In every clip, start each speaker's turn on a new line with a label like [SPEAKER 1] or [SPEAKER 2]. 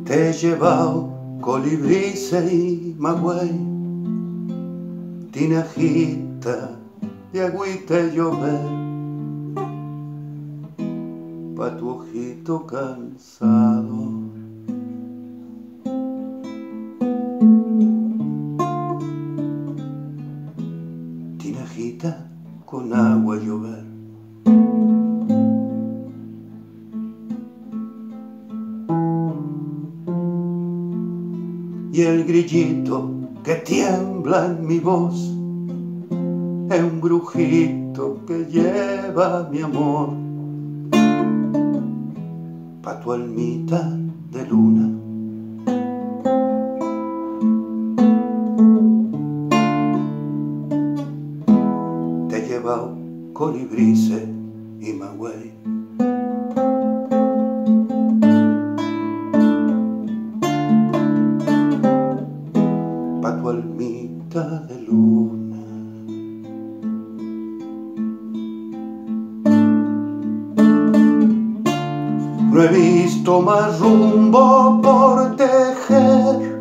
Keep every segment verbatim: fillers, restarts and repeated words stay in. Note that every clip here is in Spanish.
[SPEAKER 1] Te he llevado colibrices y magüey, tinajita de agüita y llover, pa' tu ojito cansado. Tinajita con agua y llover. Y el grillito que tiembla en mi voz es un brujito que lleva mi amor pa' tu almita de luna. Te he llevado colibrices y magüey, pa' tu almita de luna. No he visto más rumbo por tejer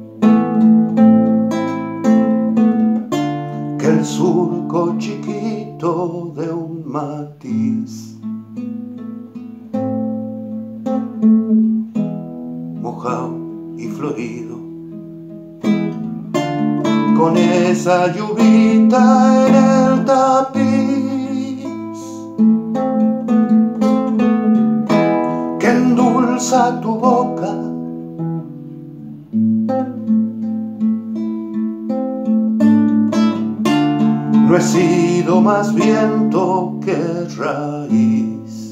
[SPEAKER 1] que el surco chiquito de un matiz, mojado y florido, con esa lluvita en el tapiz que endulza tu boca. No he sido más viento que raíz,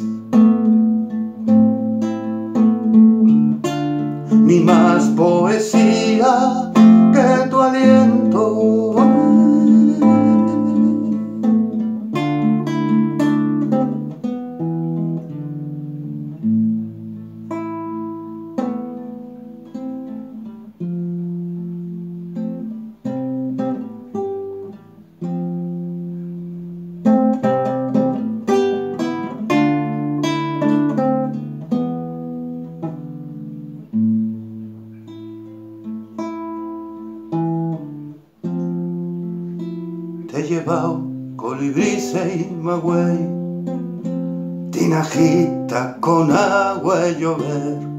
[SPEAKER 1] ni más poesía que tu aliento. Te he llevado colibrices y magüey, tinajita con agua y llover,